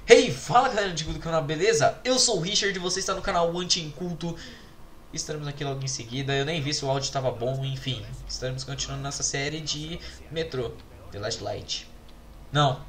Hey, fala galera antigo do canal, beleza? Eu sou o Richard e você está no canal Anti-Inculto. Estaremos aqui logo em seguida. Eu nem vi se o áudio estava bom, enfim. Estaremos continuando nessa série de Metro, The Last Light. Não.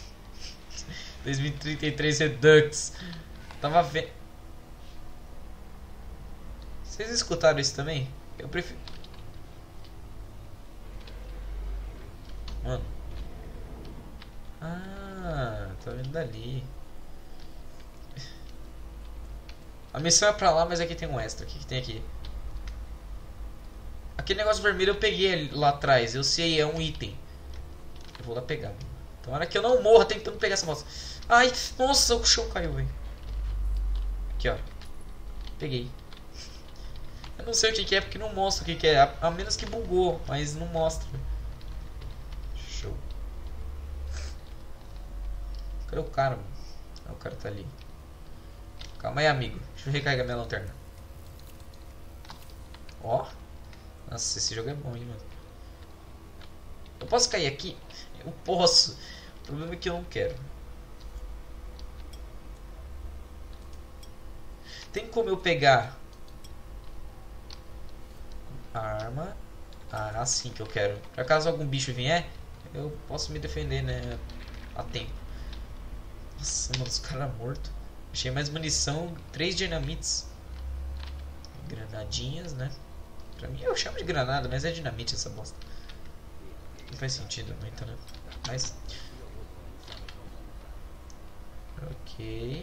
2033 Redux. Tava vendo. Vocês escutaram isso também? Eu prefiro. Mano. Ah, tá vendo dali. A missão é pra lá, mas aqui tem um extra. O que tem aqui? Aquele negócio vermelho eu peguei lá atrás. Eu sei, é um item. Eu vou lá pegar. Tomara que eu não morra tentando pegar essa moça. Ai, nossa, o chão caiu, velho. Aqui, ó. Peguei. Eu não sei o que é, porque não mostra o que é. A menos que bugou, mas não mostra. Show. Cadê o cara, mano? Ah, o cara tá ali. Calma aí, amigo. Deixa eu recarregar minha lanterna. Ó. Nossa, esse jogo é bom, hein, mano. Eu posso cair aqui? Eu posso. O problema é que eu não quero. Tem como eu pegar a arma? Ah, assim que eu quero. Pra caso algum bicho vier, eu posso me defender, né? A tempo. Nossa, mano, os caras mortos. Achei mais munição, 3 dinamites. Granadinhas, né? Pra mim eu chamo de granada, mas é dinamite essa bosta. Não faz sentido muito, né? Mas... ok.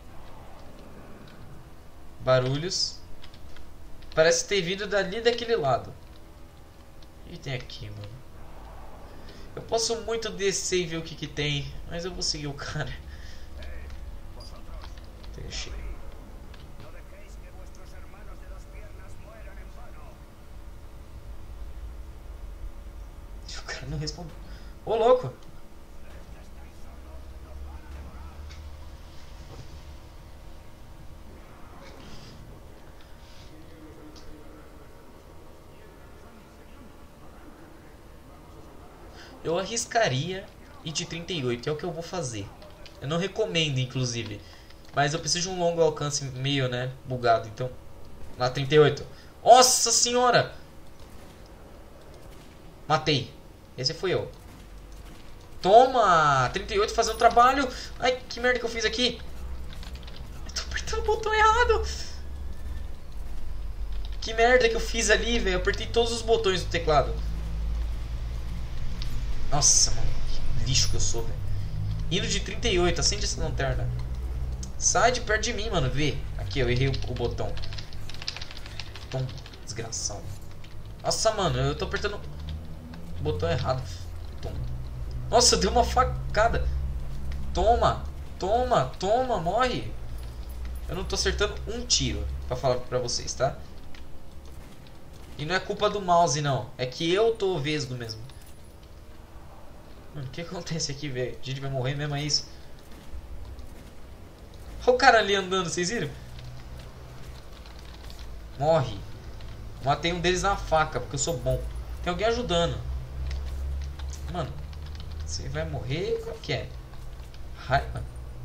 Barulhos. Parece ter vindo dali daquele lado. O que tem aqui, mano? Eu posso muito descer e ver o que tem, mas eu vou seguir o cara. Deixa. O cara não respondeu. Ô, louco! Eu arriscaria ir de 38, é o que eu vou fazer. Eu não recomendo, inclusive. Mas eu preciso de um longo alcance meio, né, bugado, então... lá, 38. Nossa senhora! Matei. Esse fui eu. Toma! 38 fazendo trabalho. Ai, que merda que eu fiz aqui. Eu tô apertando o botão errado. Que merda que eu fiz ali, velho. Eu apertei todos os botões do teclado. Nossa, mano. Que lixo que eu sou, velho. Indo de 38, acende essa lanterna. Sai de perto de mim, mano. Vê. Aqui, eu errei o botão. Tom, desgraçado. Nossa, mano, eu tô apertando o botão errado. Tom. Nossa, deu uma facada. Toma, toma, toma, morre. Eu não tô acertando um tiro, pra falar pra vocês, tá? E não é culpa do mouse, não. É que eu tô vesgo mesmo. Mano, o que acontece aqui, velho? A gente vai morrer mesmo, é isso? Olha o cara ali andando, vocês viram? Morre. Matei um deles na faca, porque eu sou bom. Tem alguém ajudando. Mano, você vai morrer? Qual que é? Raiva.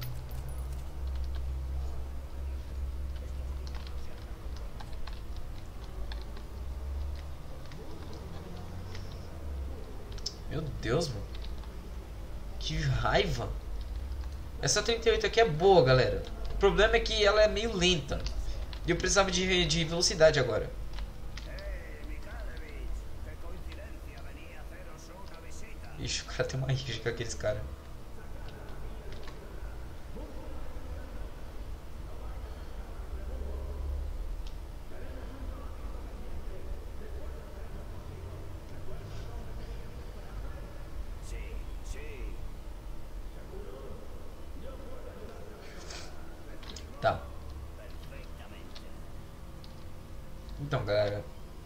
Meu Deus, mano. Que raiva. Essa 38 aqui é boa, galera. O problema é que ela é meio lenta. E eu precisava de velocidade agora. Ixi, o cara tem uma rixa com aqueles caras. Tá. Então, galera.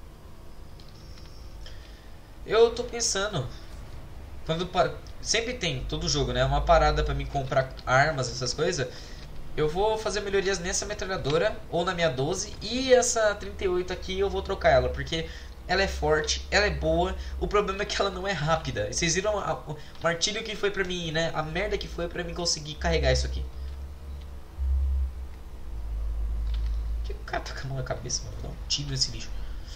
Eu tô pensando. Sempre tem, todo jogo, né? Uma parada pra mim comprar armas, essas coisas. Eu vou fazer melhorias nessa metralhadora ou na minha 12. E essa 38 aqui eu vou trocar ela. Porque ela é forte, ela é boa. O problema é que ela não é rápida. Vocês viram o martírio que foi pra mim, né? A merda que foi pra mim conseguir carregar isso aqui. Que o cara tá com a mão na cabeça, mano? Dá um tiro nesse bicho.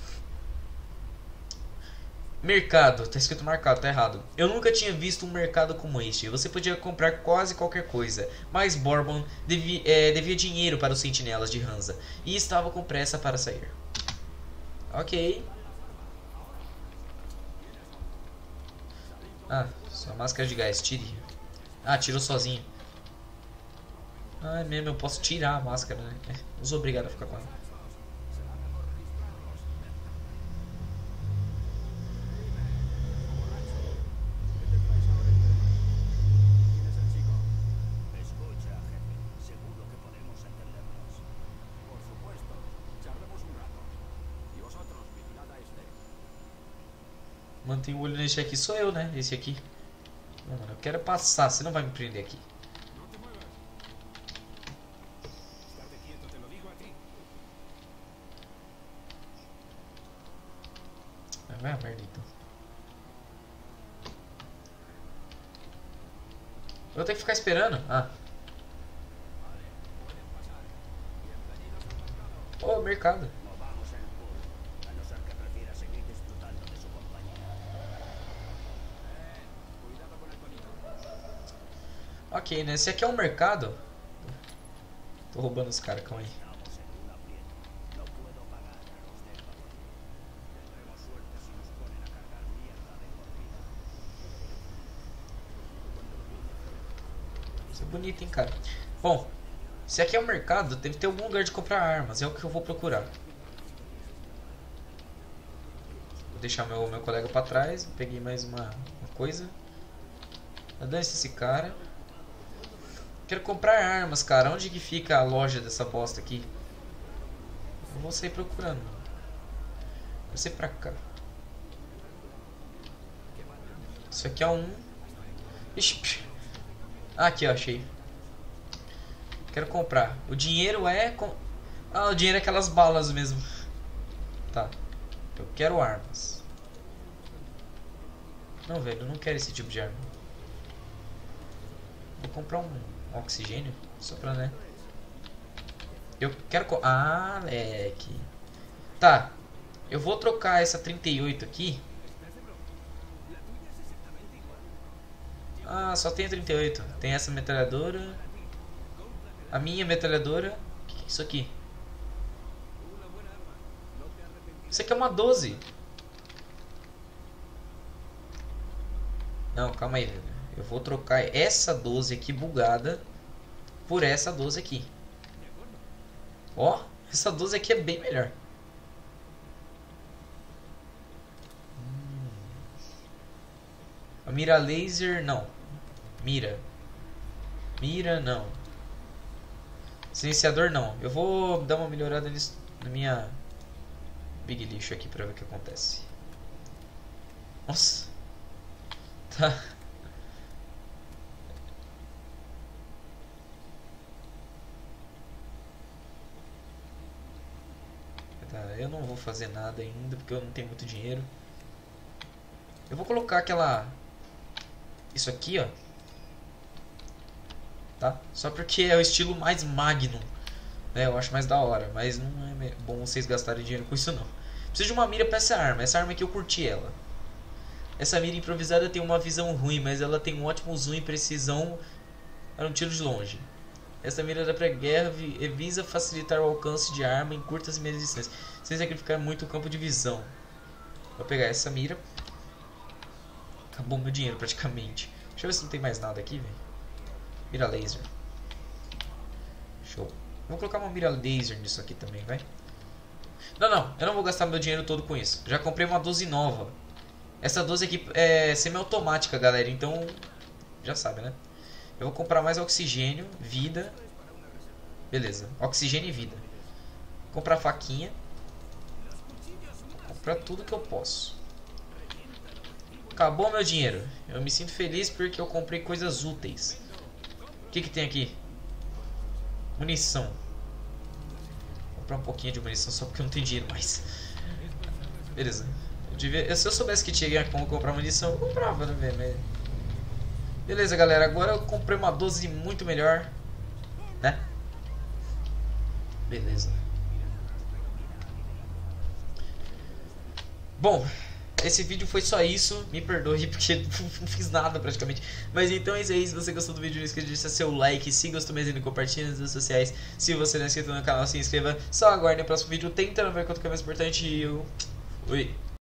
Mercado, tá escrito mercado, tá errado. Eu nunca tinha visto um mercado como este. Você podia comprar quase qualquer coisa, mas Bourbon devia dinheiro para os sentinelas de Hansa e estava com pressa para sair. Ok. Ah, sua máscara de gás, tire. Ah, tirou sozinho. Ah, é mesmo, eu posso tirar a máscara, né? Não sou obrigado a ficar com ela. Mantém o olho nesse aqui, sou eu, né? Esse aqui. Não, mano, eu quero passar, você não vai me prender aqui. Vai a merda então. Eu vou ter que ficar esperando. Ah. Oh, mercado. Ok, né? Esse aqui é um mercado. Tô roubando os caras, calma aí. Isso é bonito, hein, cara. Bom, esse aqui é um mercado. Deve ter algum lugar de comprar armas. É o que eu vou procurar. Vou deixar meu colega pra trás. Peguei mais uma coisa. Dane-se esse cara. Quero comprar armas, cara. Onde que fica a loja dessa bosta aqui? Eu vou sair procurando. Vou ser pra cá. Isso aqui é um... Ixi. Ah, aqui, ó, achei. Quero comprar. O dinheiro é... Ah, o dinheiro é aquelas balas mesmo. Tá. Eu quero armas. Não, velho, eu não quero esse tipo de arma. Vou comprar um oxigênio. Só pra, né? Eu quero... Ah, leque. Tá. Eu vou trocar essa 38 aqui. Ah, só tem a 38. Tem essa metralhadora. A minha metralhadora. O que é isso aqui? Isso aqui é uma 12. Não, calma aí, velho. Eu vou trocar essa 12 aqui bugada por essa 12 aqui. Ó, essa 12 aqui é bem melhor. A mira laser, não. Mira. Mira, não. Silenciador, não. Eu vou dar uma melhorada nisso, na minha big lixo aqui pra ver o que acontece. Nossa. Tá. Tá, eu não vou fazer nada ainda porque eu não tenho muito dinheiro. Eu vou colocar aquela... Isso aqui, ó. Tá? Só porque é o estilo mais Magnum. Né? Eu acho mais da hora. Mas não é bom vocês gastarem dinheiro com isso, não. Preciso de uma mira pra essa arma. Essa arma aqui eu curti ela. Essa mira improvisada tem uma visão ruim, mas ela tem um ótimo zoom e precisão para um tiro de longe. Essa mira da pré-guerra visa facilitar o alcance de arma em curtas e médias distâncias, sem sacrificar muito o campo de visão. Vou pegar essa mira. Acabou meu dinheiro praticamente. Deixa eu ver se não tem mais nada aqui, velho. Mira laser. Show. Vou colocar uma mira laser nisso aqui também, vai. Não, eu não vou gastar meu dinheiro todo com isso. Já comprei uma 12 nova. Essa 12 aqui é semi-automática, galera. Então, já sabe, né? Eu vou comprar mais oxigênio, vida. Beleza, oxigênio e vida. Vou comprar faquinha. Vou comprar tudo que eu posso. Acabou meu dinheiro. Eu me sinto feliz porque eu comprei coisas úteis. O que tem aqui? Munição. Vou comprar um pouquinho de munição só porque eu não tenho dinheiro mais. Beleza. Se eu soubesse que tinha como comprar munição, eu comprava, né, velho? Mas... beleza, galera. Agora eu comprei uma 12 muito melhor, né? Beleza. Bom, esse vídeo foi só isso. Me perdoe porque não fiz nada praticamente. Mas então é isso aí. Se você gostou do vídeo, não esqueça de deixar seu like. Se gostou mesmo, compartilhe nas redes sociais. Se você não é inscrito no canal, se inscreva. Só aguarde o próximo vídeo. Tentando ver quanto que é mais importante. E eu... oi.